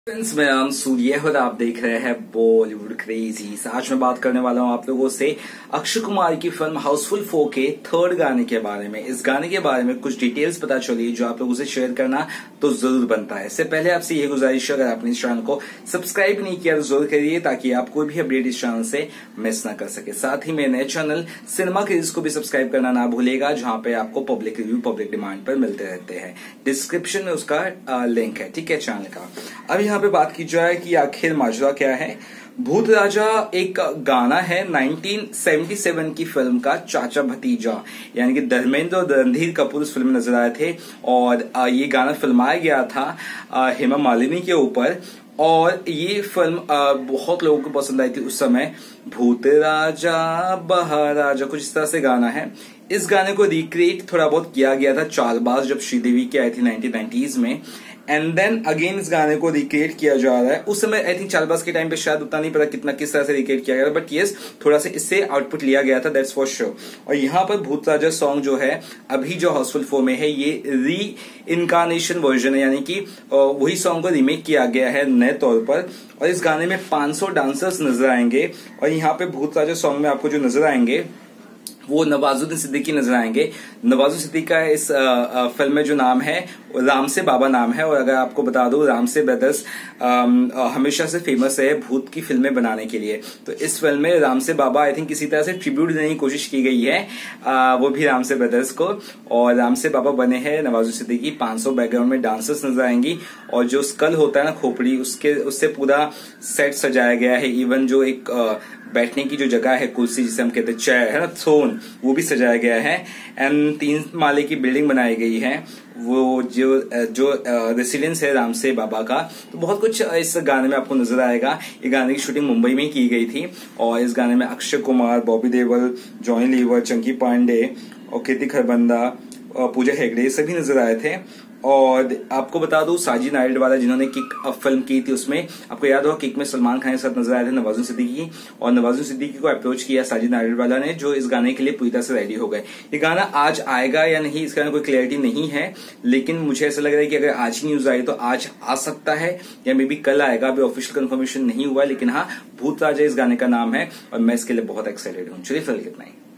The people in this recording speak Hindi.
फ्रेंड्स, मैं नाम सूर्य और आप देख रहे हैं बॉलीवुड क्रेजी। आज मैं बात करने वाला हूं आप लोगों से अक्षय कुमार की फिल्म हाउसफुल 4 के थर्ड गाने के बारे में। इस गाने के बारे में कुछ डिटेल्स पता चली जो आप लोगों से शेयर करना तो जरूर बनता है। इससे पहले आपसे यह गुजारिश है, अगर आपने इस चैनल को सब्सक्राइब नहीं किया तो जरूर करिए ताकि आप कोई भी अपडेट इस चैनल से मिस ना कर सके। साथ ही मेरे नए चैनल सिनेमा क्रेज को भी सब्सक्राइब करना ना भूलेगा, जहां पे आपको पब्लिक रिव्यू पब्लिक डिमांड पर मिलते रहते हैं। डिस्क्रिप्शन में उसका लिंक है, ठीक है, चैनल का। अब यहाँ पे बात की जाए कि आखिर माजरा क्या है। भूत राजा एक गाना है 1977 की फिल्म का, चाचा भतीजा, यानी कि धर्मेंद्र और रणधीर कपूर इस फिल्म में नजर आए थे और ये गाना फिल्माया गया था हेमा मालिनी के ऊपर। और ये फिल्म बहुत लोगों को पसंद आई थी उस समय। भूत राजा बहाराजा कुछ इस तरह से गाना है। इस गाने को रिक्रिएट थोड़ा बहुत किया गया था चालबाज जब श्रीदेवी की आई थी 1990s में, एंड देन अगेन इस गाने को रिक्रिएट किया जा रहा है। उस समय आई थिंक चालबाज के टाइम पे शायद उतना नहीं पता किस तरह से रिक्रिएट किया गया था, बट यस थोड़ा सा इससे आउटपुट लिया गया था, दैट्स फॉर श्योर। और यहाँ पर भूत राजा सॉन्ग जो है अभी जो हाउसफुल 4 में है, ये री इनकारनेशन वर्जन है, यानी कि वही सॉन्ग को रीमेक किया गया है नए तौर पर। और इस गाने में 500 डांसर्स नजर आएंगे। और यहाँ पे भूत राजा सॉन्ग में आपको जो नजर आएंगे वो नवाजुद्दीन सिद्दीकी नजर आएंगे। नवाजुद्दीन सिद्दीकी का इस फिल्म में जो नाम है राम से बाबा नाम है। और अगर आपको बता दूं, राम से ब्रदर्स हमेशा से फेमस है भूत की फिल्में बनाने के लिए। तो इस फिल्म में राम से बाबा आई थिंक किसी तरह से ट्रिब्यूट देने की कोशिश की गई है, वो भी राम से ब्रदर्स को। और राम से बाबा बने हैं नवाजुद्दीन सिद्दीकी। 500 बैकग्राउंड में डांसर्स नजर आएंगी और जो स्कल होता है ना, खोपड़ी, उससे पूरा सेट सजाया गया है। इवन जो एक बैठने की जो जगह है, कुर्सी जिसे हम कहते हैं, चेयर है ना, थ्रोन, वो भी सजाया गया है। एंड 3 माले की बिल्डिंग बनाई गई है, वो जो रेसिडेंस है राम से बाबा का। तो बहुत कुछ इस गाने में आपको नजर आएगा। ये गाने की शूटिंग मुंबई में की गई थी और इस गाने में अक्षय कुमार, बॉबी देओल, जॉनी लीवर, चंकी पांडे और कृति खरबंदा, पूजा हेगड़े सभी नजर आए थे। और आपको बता दूं, साजिद नाडियाडवाला जिन्होंने किक फिल्म की थी, उसमें आपको याद होगा किक में सलमान खान के साथ नजर आए थे नवाजुद्दीन सिद्दीकी। और नवाजुद्दीन सिद्दीकी को अप्रोच किया साजिद नाडियाडवाला ने, जो इस गाने के लिए पूरी तरह से रेडी हो गए। ये गाना आज आएगा या नहीं, इसका कोई क्लैरिटी नहीं है, लेकिन मुझे ऐसा लग रहा है कि अगर आज ही न्यूज आई तो आज आ सकता है या मे बी कल आएगा। अभी ऑफिशियल कंफर्मेशन नहीं हुआ, लेकिन हाँ, भूत राजा इस गाने का नाम है और मैं इसके लिए बहुत एक्साइटेड हूँ। चलिए फिर कितना ही